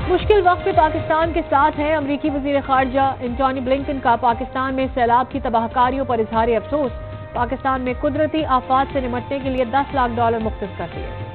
मुश्किल वक्त में पाकिस्तान के साथ है। अमरीकी वजीर खारजा एंटोनी ब्लिंकन का पाकिस्तान में सैलाब की तबाहकारियों पर इजहार अफसोस। पाकिस्तान में कुदरती आफात से निपटने के लिए $10 लाख मुख्तस कर दिए।